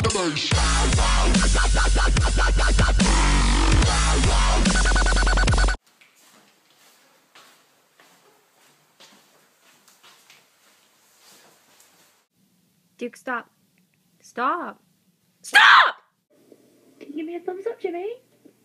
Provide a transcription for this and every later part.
Duke, stop. Stop. Stop! Can you give me a thumbs up, Jimmy?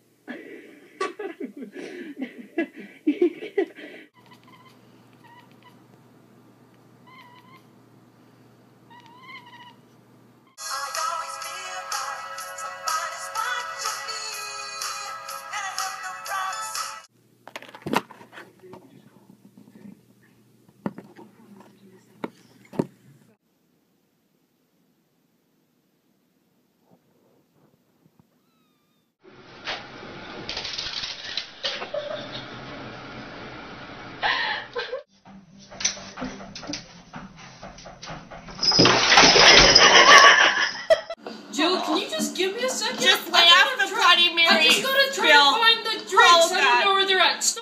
Jill, can you just give me a second? Just lay off the Bloody Mary. I just gotta try to find the drinks. Oh, I don't know where they're at. Stop.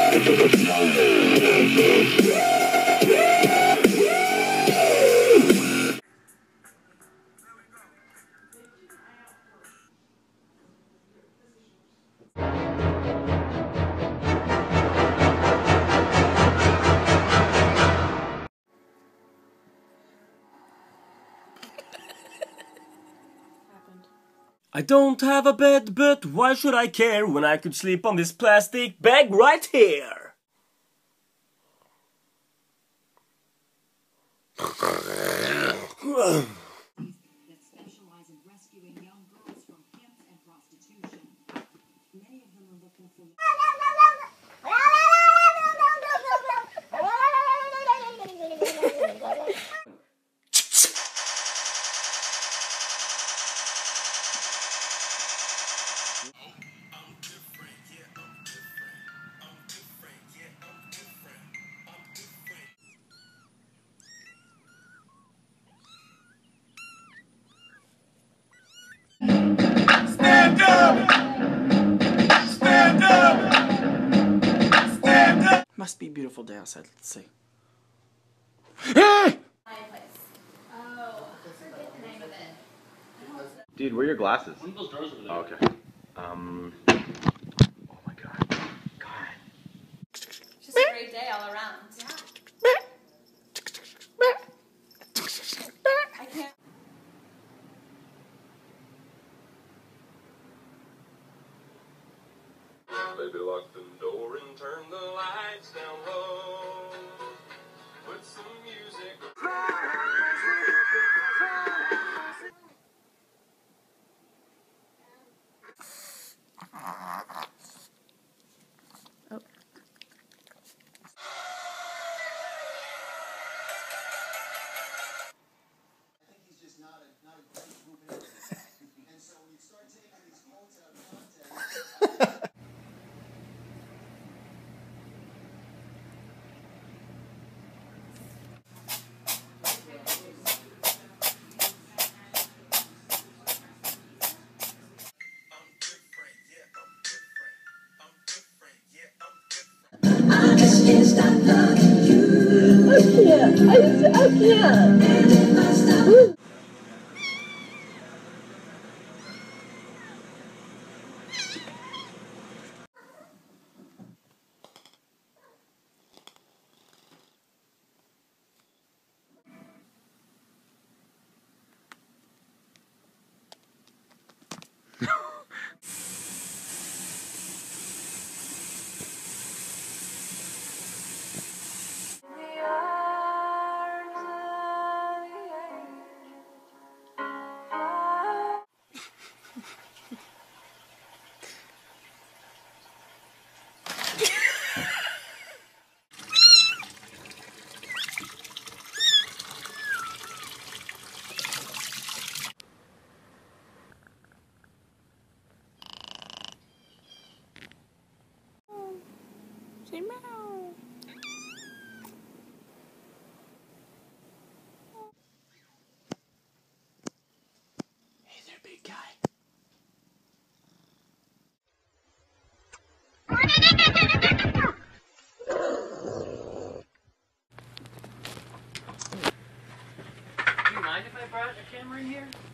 I don't have a bed, but why should I care when I could sleep on this plastic bag right here? that specialize in rescuing young girls from pimps and prostitution. Many of them are looking for... Stand up! Stand up! Stand up! Must be a beautiful day outside. Let's see. Dude, where are your glasses? One of those drawers over there. Oh, okay. Oh my god. God. Just a great day all around. Yeah. I can't. Baby, lock the door and turn the lights down low. Put some music. I can't. Say meow. Hey there, big guy. Do you mind if I brought a camera in here?